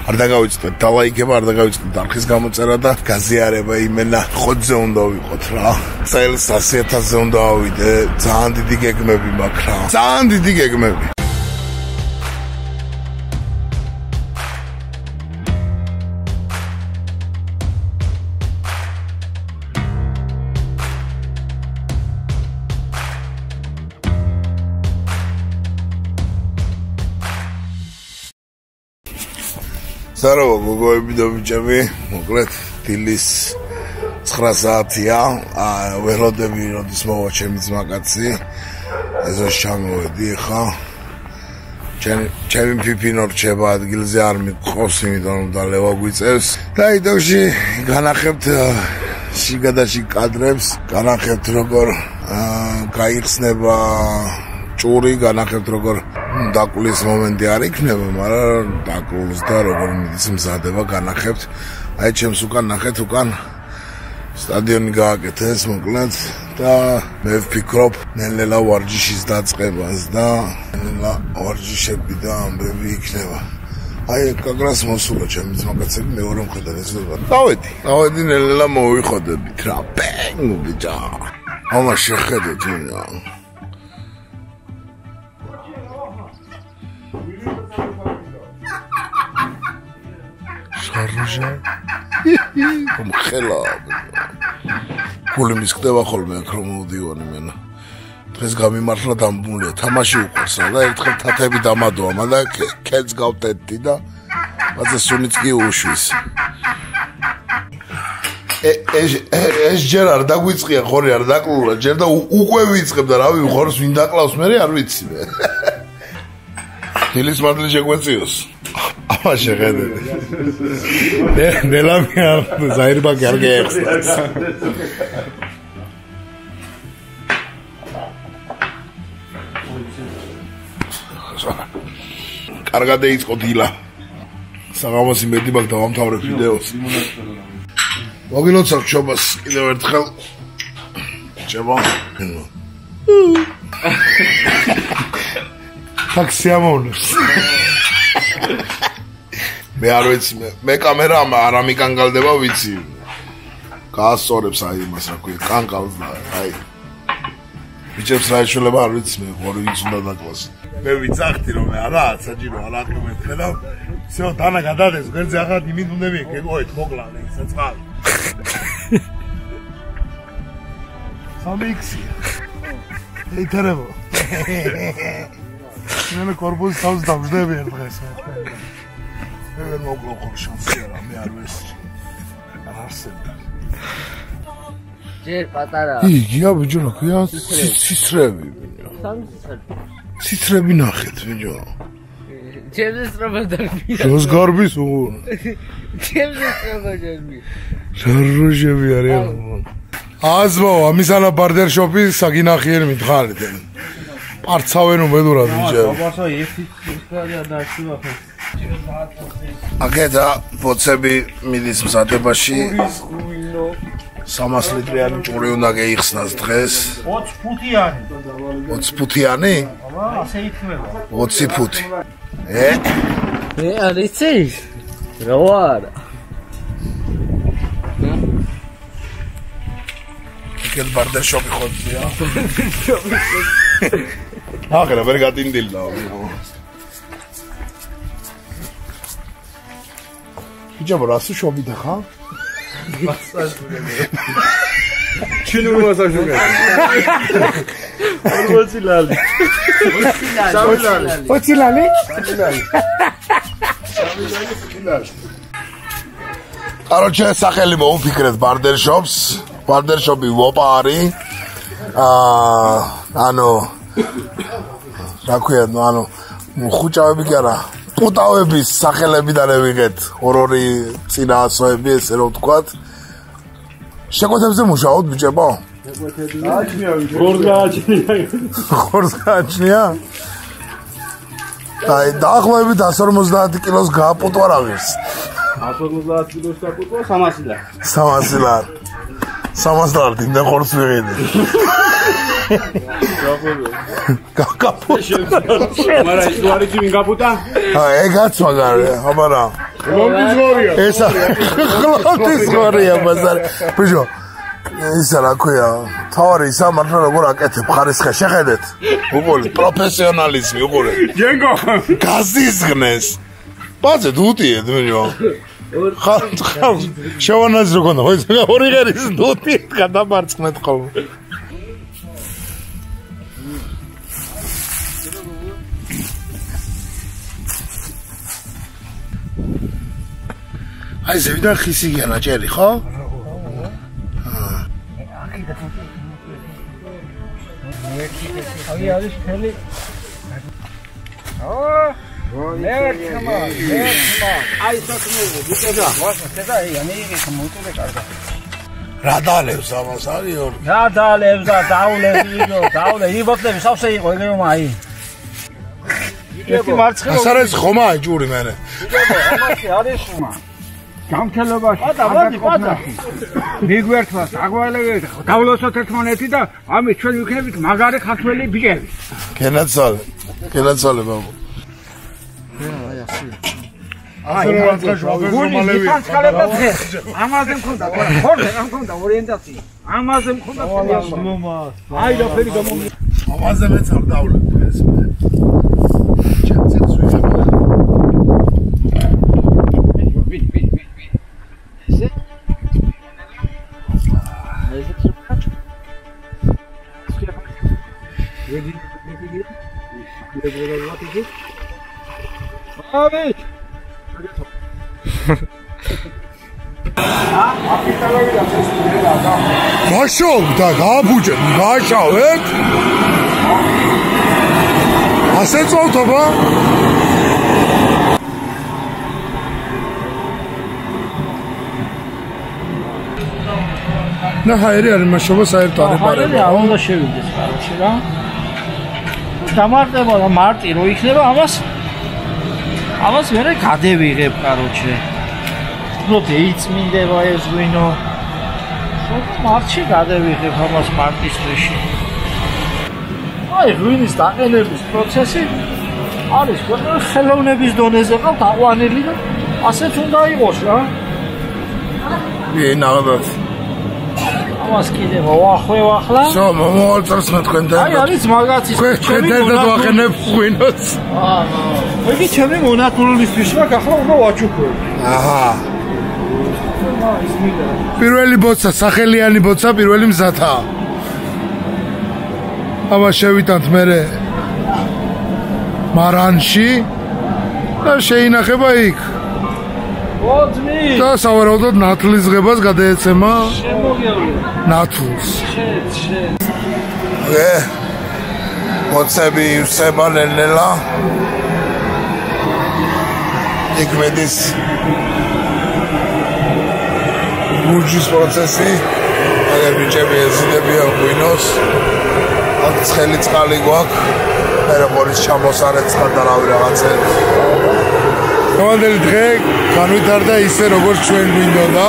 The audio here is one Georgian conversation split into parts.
არ დაგავიწყდეთ დალაიქება, არ დაგავიწყდეთ არხის გამოწერა და გაზიარება იმენა ხოთზე უნდა ვიყოთ რა. წელს 100,000-ზე უნდა ავიდე, ძალიან დიდი გეგმები მაქვს რა. ძალიან დიდი გეგმები. Здорово, გოგოები და ბიჭები, მოკლედ დილის 9 საათია, ველოდები როდის მოვა ჩემი ძმაკაცი, ეზოში ჩამოვედი ხა. ჩემი ფიფინო რჩება ადგილზე არ მიყავს, იმიტომ რომ დალევა გვიწევს. და იდოში განახებთ შიგადაში კადრებს, განახებთ როგორ გაიხსნება ჭური, განახებთ როგორ დაკლის მომენტი არ იქნება, მაგრამ დაკლის და როგორ მიდის მზადება განახებთ. აი ჩემს უკან ნახეთ, უკან სტადიონი გააკეთეს მოკლედ და მე ვფიქრობ ნელ-ნელა ვარჯიშის დაწყებას და ნელ-ნელა ვარჯიშები და ამბები იქნება. აი კაგრას მოსულა ჩემი ძმაკაცები, მეორე მხედარ ეს ვება. დავედი ნელ-ნელა მოვიხოდებით რა. ბენგ ბიჭა. ამა შეხედეთ ვინა. Шаржа. Ხელა. გული მისხდება ხოლმე აქ რომ მოვდივარი მენა. დღეს გამიმართლა დამბულია, თამაში უყურსა და ერთხელ თათები დამადოა, მანდა ქედს გავტეტდი და მაზე სუნიც კი უშვის. ეს ჯერ არ დაგვიწყია ხორი არ დაკლულა, ჯერ და უკვე ვიწყებ და რავი ხორს ვინ დაკლავს მე არ ვიცი მე. დილის მადლი შეგვეციოს. ამა შეხედეთ. ნელამი არ ზაირბაკი არ გეეხსნას. კარგად ეიწყო დილა. საღამოსი მედი მაგ დავამთავრებ ვიდეოს. მოგილოცავ ჩობას კიდევ ერთხელ. ჩება. ტაქსიამონებს. მე არ ვიცი მე კამერა არ ამიკანგალდება ვიცი. გაასწორებს აი იმას რა ქვია, კანგალს და აი. ბიჭებს რა შეიძლება არ ვიცი მე ხორი ვინც უნდა დაკლას. მე ვიცახთი რომ მე არა საჭირო არ აკმეთქე და всё დანა გადადეს გვერდზე ახლა იმით უნდა მეკეგოეთ მოკლავე საწყალ. სამიქსი. ლიტერებო. მე კორპუსი თავს დავждები ერთ დღეს. მე ვერ მოკლავ ხოლმე შანსია რა მე არ ვესწრი. არ არსებდა. ჯერ პატარა. იგია ბიჭო რა ქვია? ციცრები. ციცრები ნახეთ ბიჭო. ჩემს რობოდერბი. შოს გარბის უღო. ჩემს რობოდერბი. შარჟები არიან. აზმო ამისანა ბარდერ შოპი საგინახიერი მითხარით. პარცავენ უბედურად ბიჭო. აბასა ერთი ისკადა დააშუვა ხო. აკეთა ბოცები მიდის მზადებაში 300 ლიტრიანი ჭური უნდა გეიხსნას დღეს 20 ფუტიანი 20 ფუტიანი? აბა ასე იქნება 20 ფუტი მე არ იცი რა ვარ აკეთ ბარდერ შოპი ხოთია აღარა ვერ გადინდილდა Bicaba rası şobide ha? Masaj bugün. Çinur masaj bugün. Oçilali. Oçilali? Короче, სახელი მოუფიქრეთ Barber Shops. Barber Shop-ი ვოპა არის. ანუ რა ქვია, ანუ ხუჭავები კი არა. პუტავების სახელებიდან ვიღეთ ორ-ორი წინაასოები, ესე რომ ვთქვათ. შეკვეთებზე მუშაობთ ბიჭებო? ხორს გააჩნია? აი, დაახლოებით 150 კილოს გააპუტვა რა ღირს. 150 კილოს გააპუტვა 300 ლარი. 300 ლარი. 300 ლარი დინდა ხორს ვიღიდი. Mara, tu are din Gaputa? Egats magari, amara. ხლონდის ღორია. ესა ხლონდის ღორია ბაზარი. ბიჭო, ისა რა ქვია, თავი სამართლა როგორ აკეთებ ხარისხა შეხედეთ. უყურეთ, პროფესიონალიზმი უყურეთ. ჯენგო. გაზიზღნეს. ბაზე დუტიეთ ბიჭო. ხარ შევანაზრო გონდა, ხო ისა ორი ღერის დუტიეთ გადამარცხნეთ ხოლმე. აი ზევიდან ხისი გიანა ჭერი, ხო? აი არის ფელი. მერქმა. აი საკმეო, ვიტედა. ვასა, აი ამერიკა მოუტოვე კარგა. რა დალევს ამას არის ორი. რა დალევს და დაულე, იბოთლები სავსე იყო ეგრემა აი. ერთი მარცხენა. ასარეს ხომა ჯური მერე. იგებო, ამაში არის ხომა. გამხელობაში პატა მიგვერთვას აგვალევით დავლოსოთ ერთმანეთი და ამით ჩვენ ვიქნებით მაგარი ხათველი ბიჭები კენაცალე ბაბუ ამაზე მქონდა ხორდე ამ მქონდა ორიენტაცია ამაზე მქონდა აი და ფერი გამომი ამაზე მეც არ დავლებ ეს ჩემცეც ვიღებ გაშოვ და გააბუჯეთ, გაშავეთ. ასე წავთობა. და ჰაერი არის მაშობა საერთო არებარება. არ უნდა შევიდეს კაროში რა. დამარტება და მარტი რო იქნება ამას ვერე გადევიღებ კაროჩე. ნუ დეიწმინდება ეს გვინო. მარტში გადევიღებ ამას მარტის დღეში. აი ღვინის დაყენების პროცესი არის ხელოვნების დონეზე ყავთ აყვანილი და ასეც უნდა იყოს რა. ნაღდათ. ამას კიდე მოვახვევ ახლა. სო მოვალწრს მე თქვენთან. აი არის მაგაცის ჩვენ დავახენებ ღვინოს. იგი ჩემი მონათურულისთვის მაგ ახლა უნდა ვაჩუქებ. აჰა. პირველი ბოცა, სახელიანი ბოცა, პირველი მზათა. ამას შევიტანთ მერე მარანში და შეინახება იქ. ოძმი. და სავარაუდოდ ნათლის ღებას გადაეცემა შემოგევლე. ნათლს. შენ. მოცები უსება ნელ-ნელა. იქ მედის ბურჯის პროცესი. აგერ ბიჭები ეზიდებიან ღვინოს. აქ ცხელი წყალი გვაქვს. მერე ყორის ჩამოსარეთ წყალდარავი რაღაცები. გამანდელი დღე განვითარდა ისე როგორც ჩვენ გვინდოდა.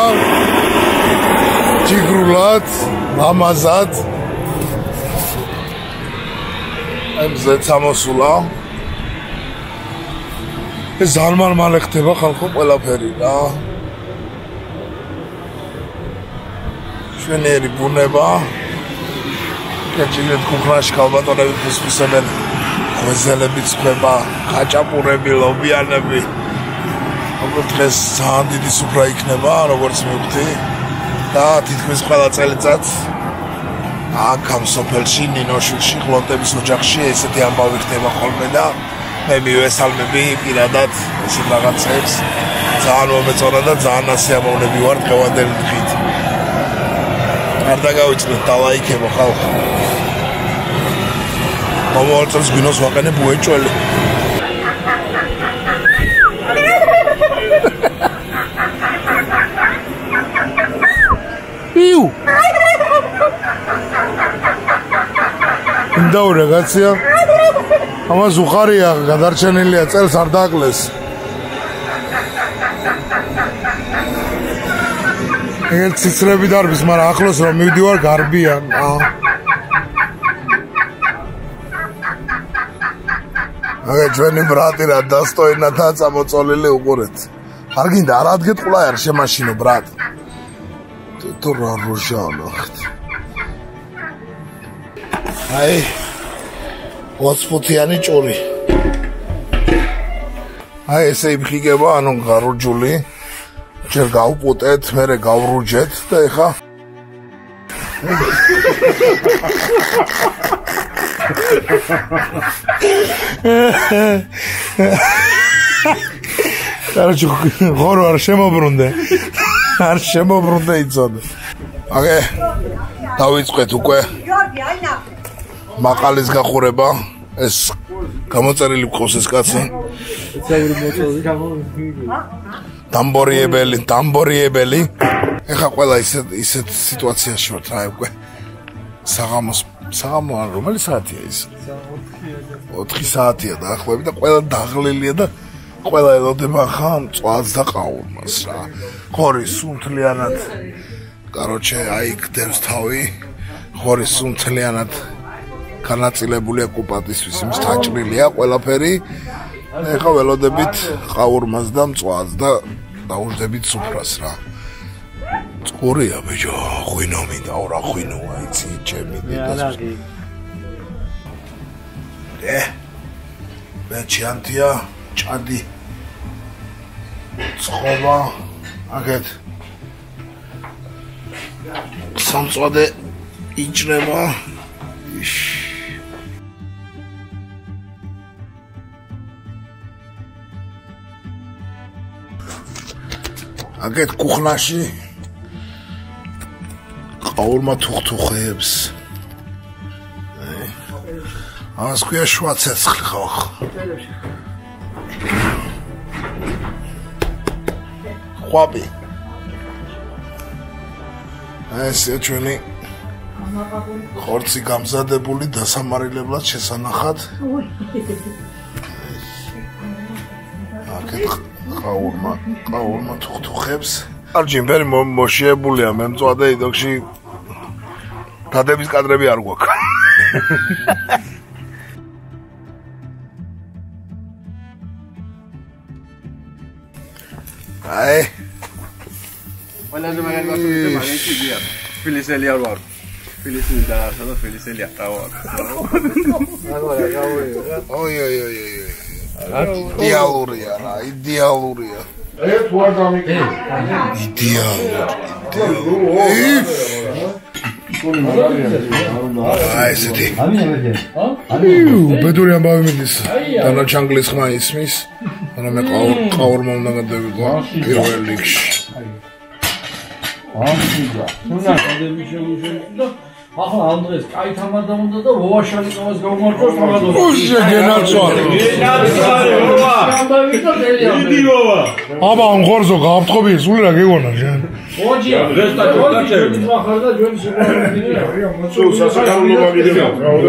ჯიგრულად, ლამაზად. ემზეც ამოსულა. ეს ზარმარმალე ხდება ხალხო ყველაფერი რა. ჩვენერი ბუნება. კეჭილეთ კუხრაში ქალბატონები ფუსფუსებენ. ღვეზელები წყვება, ხაჭაპურები, ლობიანები. როგორც დღეს ძალიან დიდი სუფრა იქნება, როგორც მივხვდი. და თითქმის ყველა წელიწადს აქ ამ სოფელში, ნინოშვილში, ყლონტების ოჯახში ესეთი ამბავი ხდება ხოლმე და მე მივესალმები პირადად ესეთ რაღაცებს. ძალიან მომეწონა და ძალიან ასიამოვნები ვარ დღევანდელი დღით. არ დაგავიწყდეთ დალაიქებო ხალხო. მომავალ წელს გვინოს ვაყენებ უეჭველი. იუ. ინდაუ რეგაცია. ამას უხარია გადარჩენილია წელს არ დაკლეს. ეგ ციცრები დარბის, მაგრამ ახლოს რომ მივდივარ გარბიან. აგე ჩვენი ბრატი რა დასტოინათა წამოწოლილი უყურეთ. არ გინდა არ ადგეთყულა არ შემაშინო ბრატ თუ რა როჟანო აი 20 ფუთიანი ჭური აი ესე იფხიგება ანუ გარუჯული ჯერ გავუპუტეთ მერე გავრუჯეთ და ეხა Короче, ღორო არ შემოbrunde. არ შემოbrunde იცოდე. აგე დავიწყეთ უკვე. გიორგი, აი ნახე. მაყალის გახურება. ეს გამოწერილი გყავს ეს კაცი. დამბორიებელი. ეხა ყველა ისეთ სიტუაციაში ვართ რა უკვე. საღამო რომელი საათია ის? 4 საათია დაახლოებით და ყველა დაღლილია და ყველა ელოდება ხან წვას და ყაურმას რა. ხორი სუნთლიანად. Короче, აი გდევს თავი. ხორი სუნთლიანად განაწილებულია კუპატისთვის, იმის დაჭრილია ყველაფერი. ეხა ველოდებით ყაურმას და მწვას და დაუждებით სუფრას რა. წყურია ბიჭო, ღვინო მინდა, რა ღვინოა იცი, ჩემი დედას. მე ჩანთია, ჭადი. ცხობა, აგეთ. სამწვადე იჭრება. აგეთ კუხნაში ყაურმა თუხთუხეებს. ამას ქვია შუა ცეცხლი ხალხ. ხვაბი. ესე ჩვენი ხორცი გამზადებული დასამარილებლად შესანახად. აგეთ ყაურმა თუხთუხებს. არჯიმბერი მოშიებულია მე მწვადე იდოქში დადების კადრები არ გვაქვს. აი ყველაზე მაგარი მაგეთი გია ფილისელი არ ვარ ფილისელი და არასა და ფილისელი არ ვარ ოი იდეალურია ერთ ვარ დამიკე აი ესეთი ბედური ამბავი მიდის დანაჩანგლის ხმა ისმის ანუ მე ყაურმა უნდა გადავიღო პირველ რიგში ახლა ამ დღეს კაი თამადა უნდა და ვოაშალი ყავს გამომარჯოს თამადო. უშე გენაცვალე. იდიოა. აბა ამ ხორზო გავთხოვი სულ რა გეგონა შენ. ოჯი დღეს და ჩვენ ვახარ და ჩვენ შეგვიძლია. სულ სასაკაულობა მიდევ.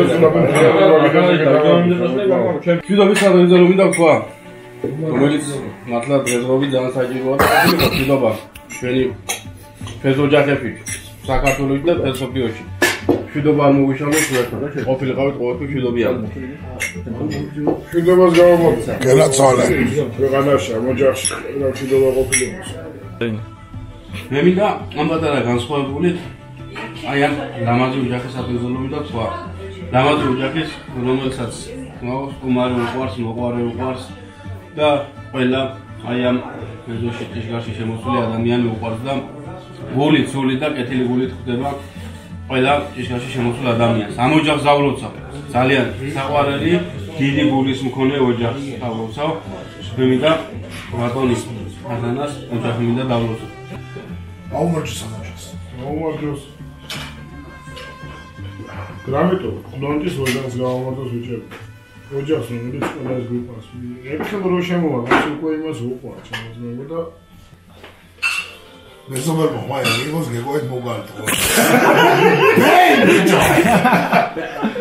ჩვიდობის სადაზრო მინდა თქვა. რომელიც მართლა დღესდღეობით ძალიან საჭიროა და ჩვიდობა ჩვენი ფეზოჯახები საქართველოში და მსოფლიოში. Შუდობა მოვიშალოთ ერთად და ყოფილიყავით ყოველთვის შუდობიანი. შუდობას გავამოწე. გენაცვალე. ქვეყანაში მოჯახში რა შუდობა ყოფილიყოს. მე მინდა ამ პატარა განსხვავებული აი ამ ლამაზი ოჯახის აპიზოლო მინდა თქვა. ლამაზი ოჯახის რომელსაც სტუმარი უყვარს, მოყვარე უყვარს და ყველა აი ამ მეზოში ტიშგარში შემოსული ადამიანი უყვარს და გულით, სულით და კეთილი გულით ხვდება ყველა ტიშგარში შემოსულ ადამიანს. ამ ოჯახს ზავლოცავ. ძალიან საყვარელი, დიდი გულის მქონე ოჯახს ზავლოცავ. მე მინდა ბატონის ფანანას ოჯახი მინდა დავლოცო. აუმარჯოს ამაჯოს. აუმარჯოს. გრამიტო, დონტის ოჯახს გავამარჯოს ბიჭები. ოჯახს რომელიც ყველას გვიყვარს. ეკეთებ რო შემოვა, მას უკვე იმას უყვარს, შემოძმება და მეზობელ მოხმაია, მიღოს გეგოეთ მოგალტო.